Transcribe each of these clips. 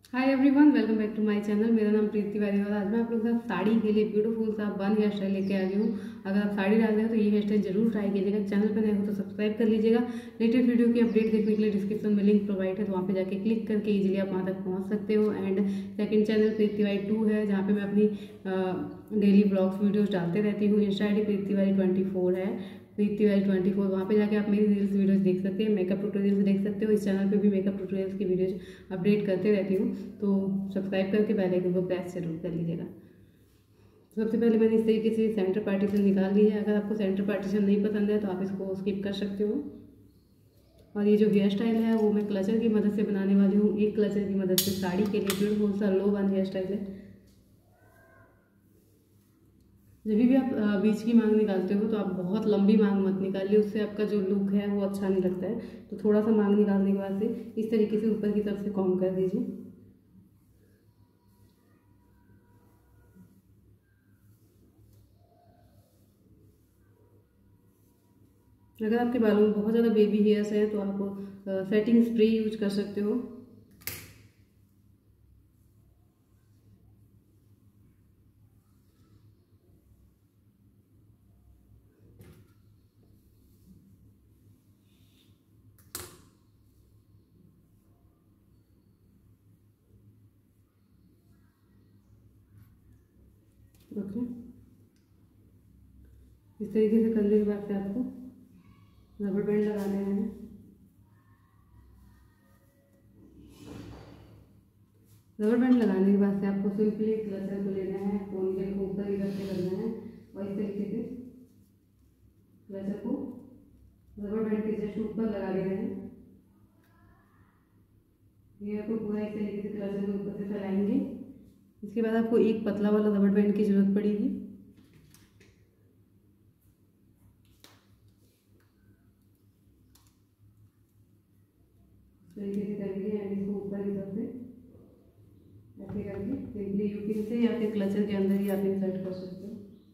Hi everyone, welcome back to my channel. मेरा नाम प्रीति तिवारी और आज मैं आप लोगों के साथ साड़ी के लिए ब्यूटीफुल सा बन हेयर स्टाइल लेके आ गई हूँ। अगर आप साड़ी डाल रहे हो तो ये हेयर स्टाइल जरूर ट्राई कीजिएगा। चैनल पर नए हो तो सब्सक्राइब कर लीजिएगा। लेटेस्ट वीडियो की अपडेट देखने के लिए डिस्क्रिप्शन में लिंक प्रोवाइड है, तो वहाँ पे जाके क्लिक करके इजीली आप वहाँ तक पहुँच सकते हो। And second channel Preeti Tiwari 2 है, जहाँ पे मैं अपनी डेली ब्लॉग्स वीडियोज़ डालते रहती हूँ। इंस्टा ID प्रीति तिवारी 24 है, प्रीति तिवारी 24। वहाँ पे जाके आप मेरी रील्स वीडियोस देख सकते हैं, मेकअप ट्यूटोरियल्स देख सकते हो। इस चैनल पे भी मेकअप ट्यूटोरियल्स की वीडियोज अपडेट करते रहती हूँ, तो सब्सक्राइब करके बेल आइकन को प्रेस जरूर कर लीजिएगा। सबसे पहले मैंने इस तरीके से सेंटर पार्टीशन निकाल ली है। अगर आपको सेंटर पार्टीशन नहीं पसंद है तो आप इसको स्किप कर सकते हो। और ये जो हेयर स्टाइल है वो मैं क्लचर की मदद से बनाने वाली हूँ। एक क्लचर की मदद से साड़ी के लिए ब्यूटीफुल सा लो बन हेयर स्टाइल है। जब भी आप बीच की मांग निकालते हो तो आप बहुत लंबी मांग मत निकालिए, उससे आपका जो लुक है वो अच्छा नहीं लगता है। तो थोड़ा सा मांग निकालने के बाद से इस तरीके से ऊपर की तरफ से कॉम्ब कर दीजिए। अगर आपके बालों में बहुत ज़्यादा बेबी हेयर्स है तो आप सेटिंग स्प्रे यूज कर सकते हो। ओके, इस तरीके से करने के बाद से आपको रबर बैंड लगाने हैं। रबर बैंड लगाने के बाद से आपको सिंपली क्लचर को लेना है, पोनीटेल को ऊपर की तरफ से करना है और इस तरीके से क्लचर को रबर बैंड के जस्ट ऊपर लगा लेना है। हेयर को पूरा इस तरीके से क्लचर के ऊपर से फैलाएंगे। इसके बाद आपको एक पतला वाला रबर बैंड की जरूरत पड़ेगी। तरीके से करके एंड इसको ऊपर की तरफ से ऐसे करके सिंपली यूपिन से या फिर क्लचर के अंदर ही आप इंसर्ट कर सकते हो।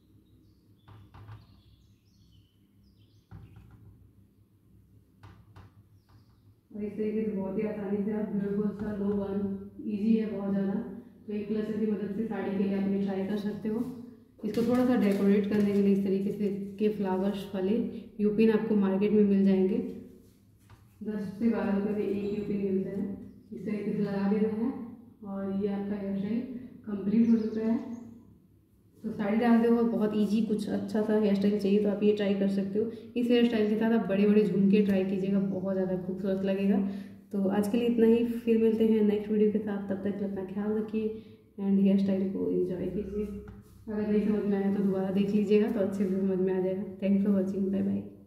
और इस तरीके से बहुत ही आसानी से आप ब्यूटीफुल सा लो बन, इजी है बहुत ज़्यादा, तो एक क्लचर की मदद से साड़ी के लिए आप ये ट्राई कर सकते हो। इसको थोड़ा सा डेकोरेट करने के लिए इस तरीके से के फ्लावर्स वाले यूपिन आपको मार्केट में मिल जाएंगे। 10 से 12 रुपये में एक यूपिन मिलता है। इस तरीके से लगा देना है और ये आपका हेयर स्टाइल कंप्लीट हो चुका है। तो साड़ी डालते हो बहुत इजी, कुछ अच्छा सा हेयर स्टाइल चाहिए तो आप ये ट्राई कर सकते हो। इस हेयर स्टाइल के साथ आप बड़े बड़े झुमके ट्राई कीजिएगा, बहुत ज़्यादा खूबसूरत लगेगा। तो आज के लिए इतना ही, फिर मिलते हैं नेक्स्ट वीडियो के साथ। तब तक अपना ख्याल रखिए एंड हेयर स्टाइल को एंजॉय कीजिए। अगर नहीं समझ में आया तो दोबारा देख लीजिएगा, तो अच्छे से समझ में आ जाएगा। Thanks for watching, bye bye.